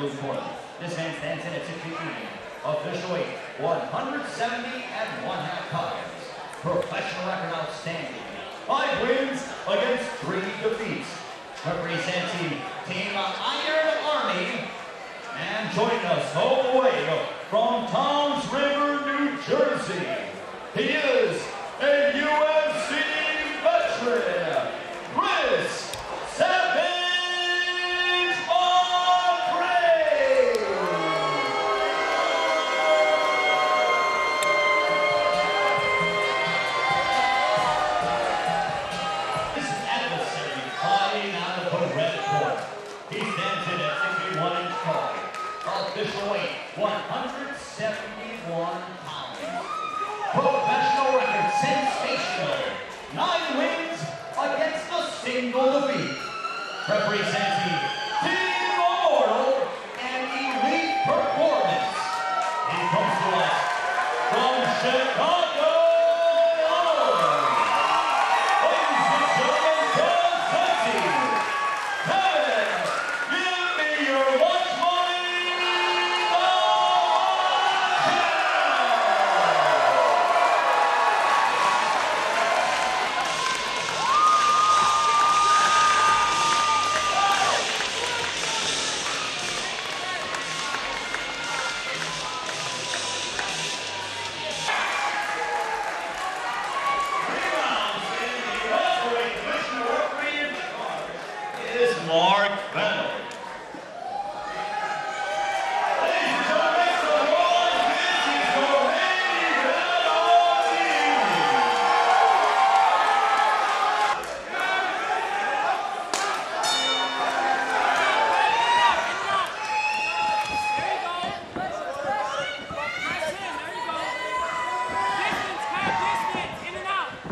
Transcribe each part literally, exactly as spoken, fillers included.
blue corner. This man stands in at six feet three. Official weight, one hundred seventy and one half pounds. Professional record outstanding. Five wins against three defeats. Representing Team Iron Army. And joining us all the way from Toms River, New Jersey. He is a U F C veteran, Chris Savage Andre. This adversary fighting out of the red corner. He stands in at sixty-one inch tall. Official weight, one hundred seventy-one pounds. Professional record, sensational. Nine wins against a single defeat. Representing Team Immortal and Elite Performance. He comes to us from Chicago, Illinois. Ladies and gentlemen, presenting Kevin, give me your lunch money. Mark Bennett.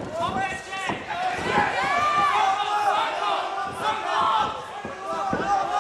Come on!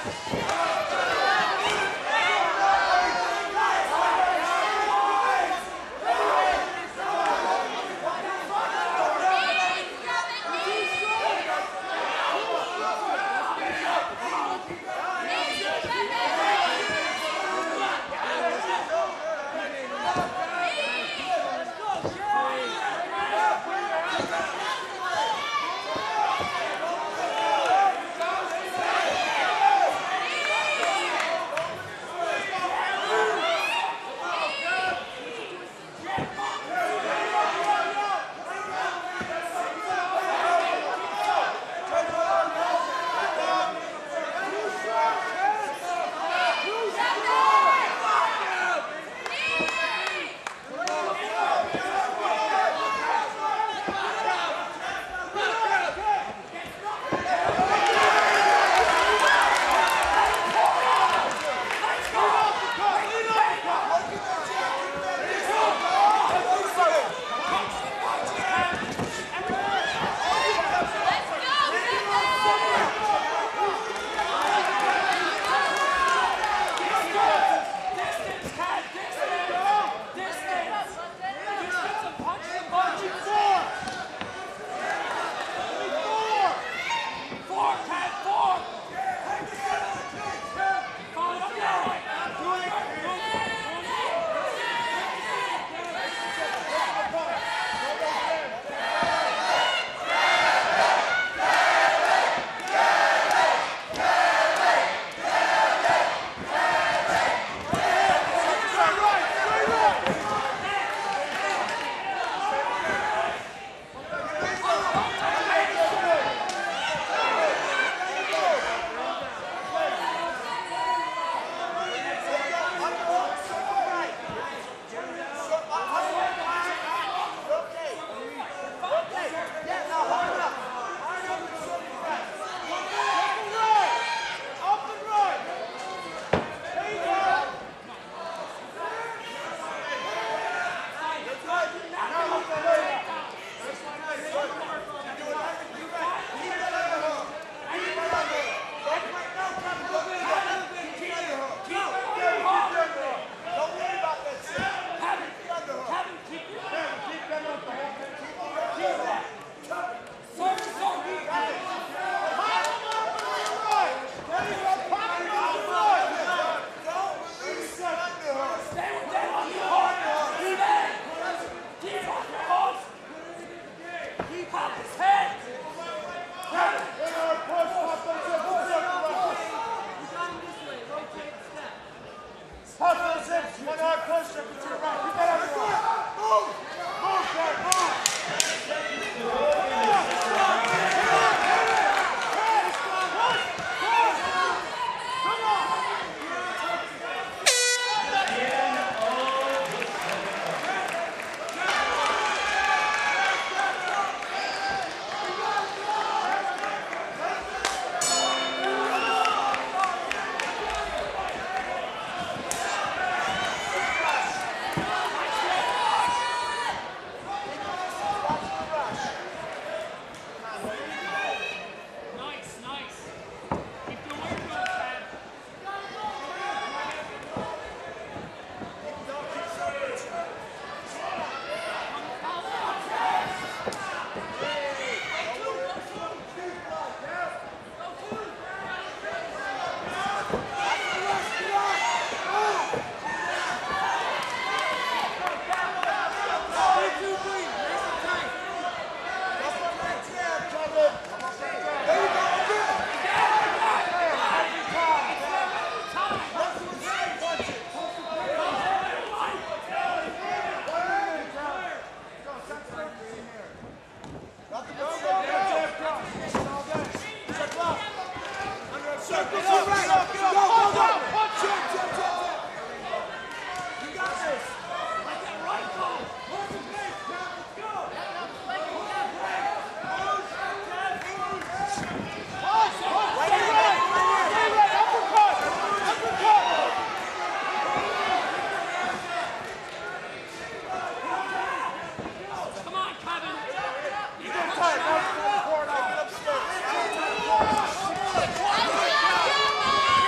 Go,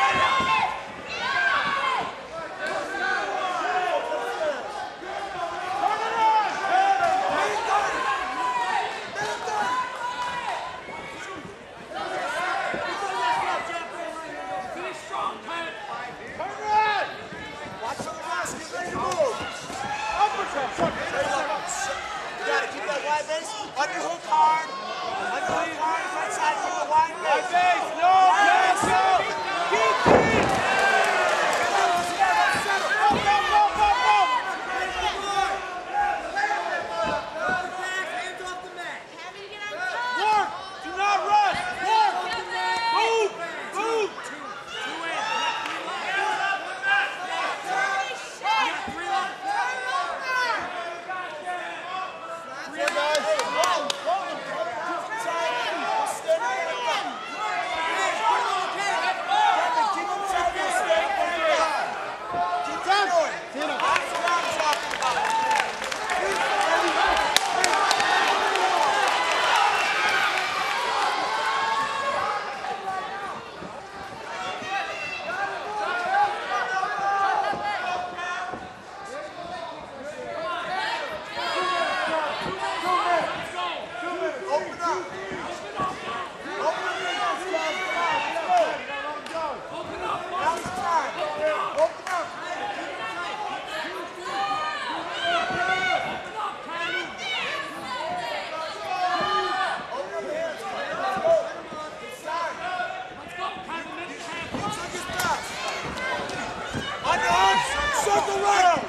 circle right.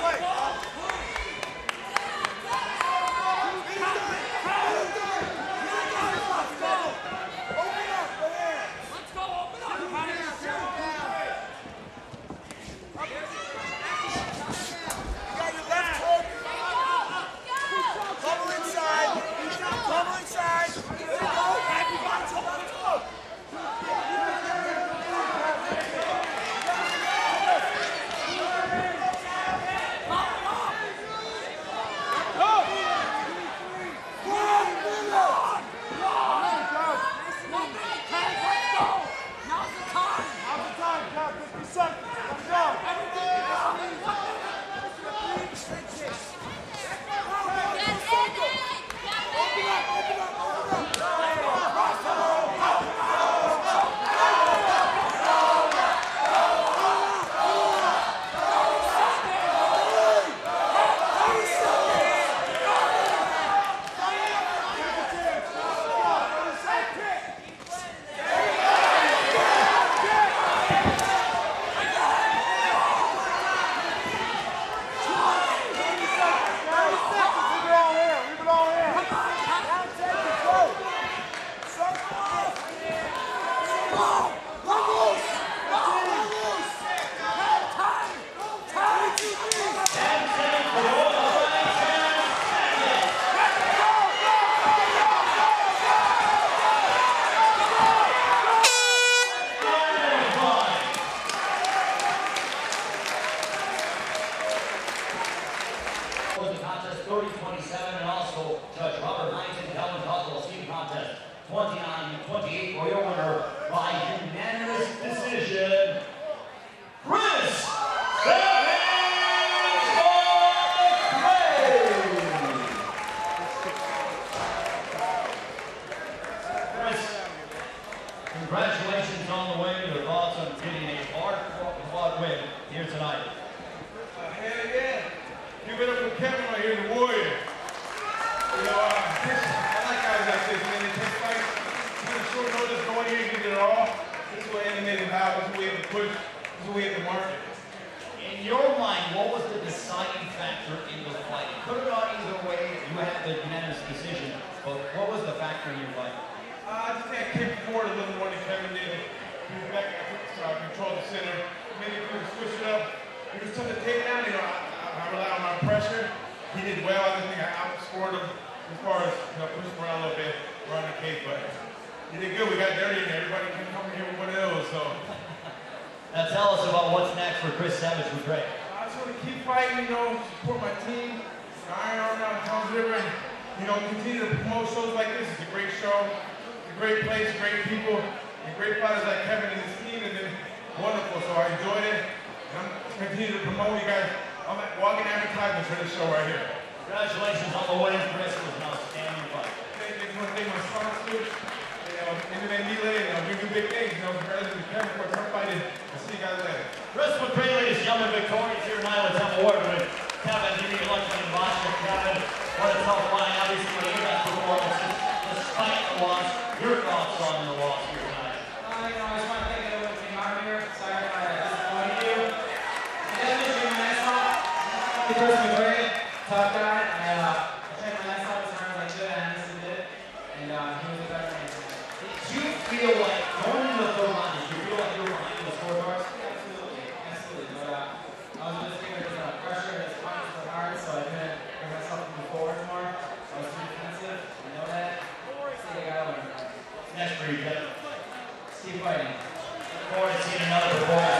thirty twenty-seven, and also Judge Robert Hines and Calvin Coswell speed contest twenty-nine twenty-eight for your winner by unanimous decision, Chris Savage Chris, congratulations on the win. Your thoughts on getting a hard-fought win here tonight? Uh, hell yeah. Give it up for Kevin right here, the Warrior. You know, uh, I like guys like this, man. They take fights, kind of short notice, go in here and give it all. This is what animated how, this is what we have to push, this is what we have to market. In your mind, what was the deciding factor in the fight? It could have gone either way. You had the unanimous decision, but what was the factor in your fight? Uh, I just had kicked forward a little more than Kevin did. He was back, I took, uh, control the center. Maybe if we could switch it up, we just took the takedown, you know, I, I rely on my pressure. He did well. I just think I outscored him as far as, you know, pushing around a little bit, around the cage, but he did good. We got dirty in there. Everybody can come here with one of those, so. Now tell us about what's next for Chris Savage with Drake. I just want to keep fighting, you know, support my team, Iron Arm out of Tom's River, and, you know, continue to promote shows like this. It's a great show, it's a great place, great people, and great fighters like Kevin and his team, and then wonderful. So I enjoyed it, and I'm continue to promote you guys. I'm at walking advertisement for this show right here. Congratulations on the win, Chris. It was an outstanding fight. Thank you. I want to thank my sponsors, you know, Internet Melee, and I'm doing big things. You know, congratulations to Kevin for tough fighting. I'll see you guys later. Chris McCray, ladies and gentlemen, victorious here tonight with Temple Award with Kevin, Jimmy Lucky and Boston. Kevin, what a tough fight. Obviously, one of your best performances despite the loss. Your thoughts on the loss here tonight? Uh, you know, I just want to thank everyone who came out here. Sorry if I disappointed you. And definitely doing my ass off. Chris McCray, tough guy. I, uh, I tried my ass off as hard as I could, and I honestly did. And uh, he was a better man. Did you feel like, going into the third round, did you feel like you were behind the scorecards? Absolutely, absolutely. But uh, I was just thinking there's uh, pressure, his punches were hard, so I couldn't bring myself to move forward more. I was too defensive. I know that. So you gotta learn. Next for you, Kevin. Keep fighting. Look forward to seeing another performance.